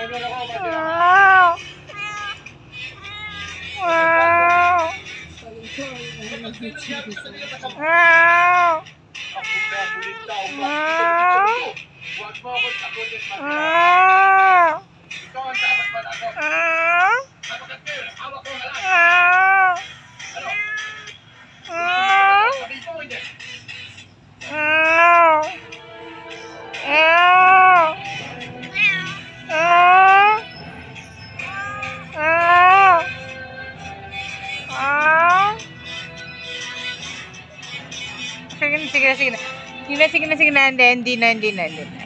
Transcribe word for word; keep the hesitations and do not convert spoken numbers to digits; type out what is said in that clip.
Wow! Wow! Wow! Wow! Wow! Sige na, sige na, sige na. Sige na, sige na, sige na. Hindi, hindi na, hindi na, hindi na.